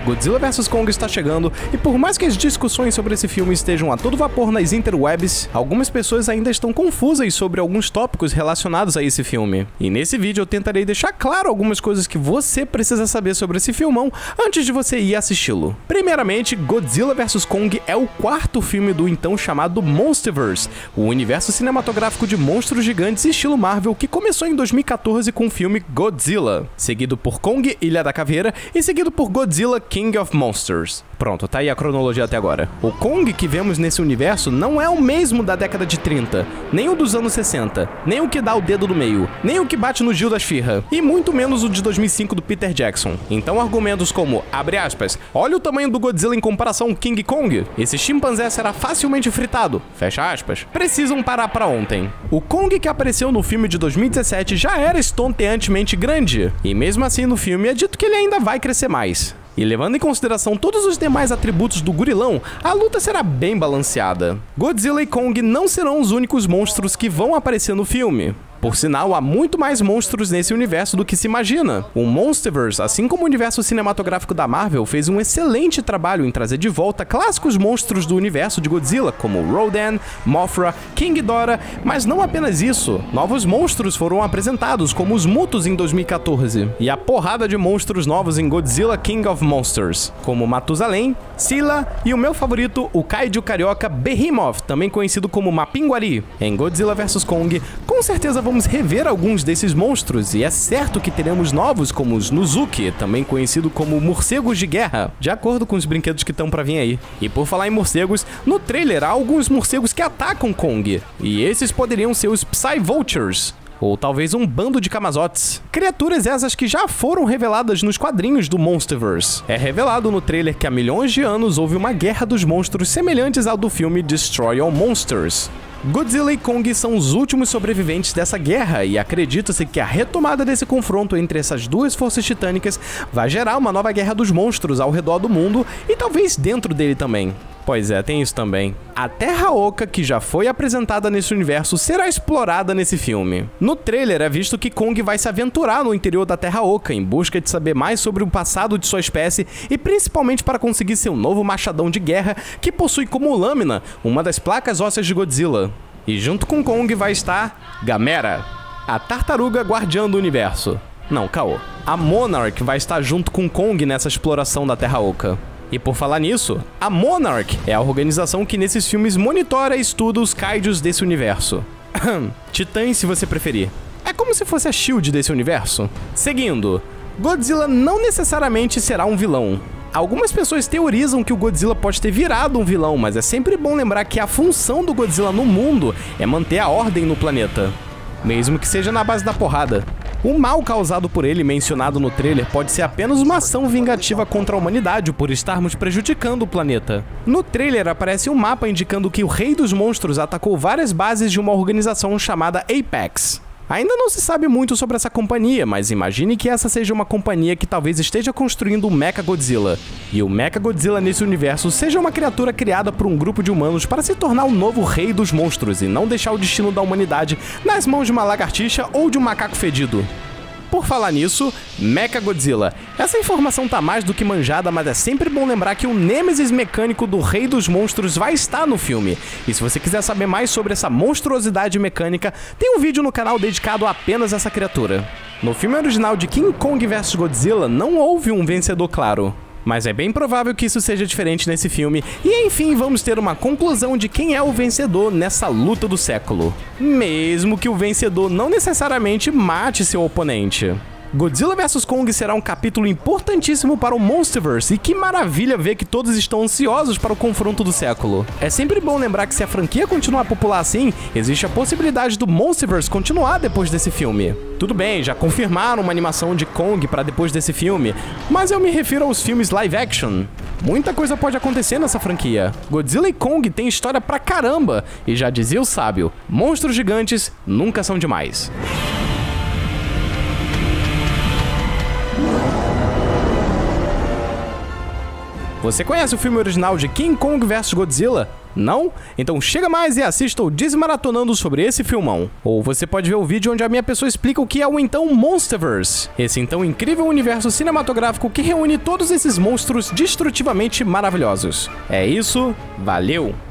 Godzilla vs Kong está chegando, e por mais que as discussões sobre esse filme estejam a todo vapor nas interwebs, algumas pessoas ainda estão confusas sobre alguns tópicos relacionados a esse filme. E nesse vídeo eu tentarei deixar claro algumas coisas que você precisa saber sobre esse filmão antes de você ir assisti-lo. Primeiramente, Godzilla vs Kong é o quarto filme do então chamado Monsterverse, o universo cinematográfico de monstros gigantes estilo Marvel que começou em 2014 com o filme Godzilla, seguido por Kong, Ilha da Caveira, e seguido por Godzilla King of Monsters. Pronto, tá aí a cronologia até agora. O Kong que vemos nesse universo não é o mesmo da década de 30, nem o dos anos 60, nem o que dá o dedo no meio, nem o que bate no Gil da Esfirra, e muito menos o de 2005 do Peter Jackson. Então argumentos como, abre aspas, olha o tamanho do Godzilla em comparação ao King Kong, esse chimpanzé será facilmente fritado, fecha aspas, precisam parar pra ontem. O Kong que apareceu no filme de 2017 já era estonteantemente grande, e mesmo assim no filme é dito que ele ainda vai crescer mais. E levando em consideração todos os demais atributos do gorilão, a luta será bem balanceada. Godzilla e Kong não serão os únicos monstros que vão aparecer no filme. Por sinal, há muito mais monstros nesse universo do que se imagina. O Monsterverse, assim como o universo cinematográfico da Marvel, fez um excelente trabalho em trazer de volta clássicos monstros do universo de Godzilla, como Rodan, Mothra, King Ghidorah, mas não apenas isso. Novos monstros foram apresentados, como os Mutos em 2014, e a porrada de monstros novos em Godzilla King of Monsters, como Matusalém, Sila e o meu favorito, o Kaiju carioca Behemoth, também conhecido como Mapinguari. Em Godzilla vs Kong, com certeza vamos rever alguns desses monstros, e é certo que teremos novos como os Nuzuki, também conhecido como morcegos de guerra, de acordo com os brinquedos que estão pra vir aí. E por falar em morcegos, no trailer há alguns morcegos que atacam Kong, e esses poderiam ser os Psy-Vultures, ou talvez um bando de Kamazotes. Criaturas essas que já foram reveladas nos quadrinhos do Monsterverse. É revelado no trailer que há milhões de anos houve uma guerra dos monstros semelhantes ao do filme Destroy All Monsters. Godzilla e Kong são os últimos sobreviventes dessa guerra, e acredita-se que a retomada desse confronto entre essas duas forças titânicas vai gerar uma nova guerra dos monstros ao redor do mundo e talvez dentro dele também. Pois é, tem isso também. A Terra Oca, que já foi apresentada nesse universo, será explorada nesse filme. No trailer é visto que Kong vai se aventurar no interior da Terra Oca em busca de saber mais sobre o passado de sua espécie e principalmente para conseguir seu novo machadão de guerra que possui como lâmina uma das placas ósseas de Godzilla. E junto com Kong vai estar Gamera, a tartaruga guardiã do universo. Não, caô. A Monarch vai estar junto com Kong nessa exploração da Terra Oca. E por falar nisso, a Monarch é a organização que nesses filmes monitora e estuda os kaijus desse universo. Titãs, se você preferir. É como se fosse a SHIELD desse universo. Seguindo, Godzilla não necessariamente será um vilão. Algumas pessoas teorizam que o Godzilla pode ter virado um vilão, mas é sempre bom lembrar que a função do Godzilla no mundo é manter a ordem no planeta, mesmo que seja na base da porrada. O mal causado por ele, mencionado no trailer, pode ser apenas uma ação vingativa contra a humanidade por estarmos prejudicando o planeta. No trailer aparece um mapa indicando que o Rei dos Monstros atacou várias bases de uma organização chamada Apex. Ainda não se sabe muito sobre essa companhia, mas imagine que essa seja uma companhia que talvez esteja construindo o Mechagodzilla. E o Mechagodzilla nesse universo seja uma criatura criada por um grupo de humanos para se tornar o novo rei dos monstros e não deixar o destino da humanidade nas mãos de uma lagartixa ou de um macaco fedido. Por falar nisso, Mechagodzilla. Essa informação tá mais do que manjada, mas é sempre bom lembrar que o nêmesis mecânico do Rei dos Monstros vai estar no filme. E se você quiser saber mais sobre essa monstruosidade mecânica, tem um vídeo no canal dedicado a apenas essa criatura. No filme original de King Kong vs Godzilla, não houve um vencedor claro. Mas é bem provável que isso seja diferente nesse filme, e enfim vamos ter uma conclusão de quem é o vencedor nessa luta do século. Mesmo que o vencedor não necessariamente mate seu oponente. Godzilla vs Kong será um capítulo importantíssimo para o Monsterverse, e que maravilha ver que todos estão ansiosos para o confronto do século. É sempre bom lembrar que se a franquia continuar popular assim, existe a possibilidade do Monsterverse continuar depois desse filme. Tudo bem, já confirmaram uma animação de Kong para depois desse filme, mas eu me refiro aos filmes live action. Muita coisa pode acontecer nessa franquia. Godzilla e Kong têm história pra caramba, e já dizia o sábio, monstros gigantes nunca são demais. Você conhece o filme original de King Kong vs Godzilla? Não? Então chega mais e assista o Desmaratonando sobre esse filmão. Ou você pode ver o vídeo onde a minha pessoa explica o que é o então Monsterverse, esse então incrível universo cinematográfico que reúne todos esses monstros destrutivamente maravilhosos. É isso, valeu!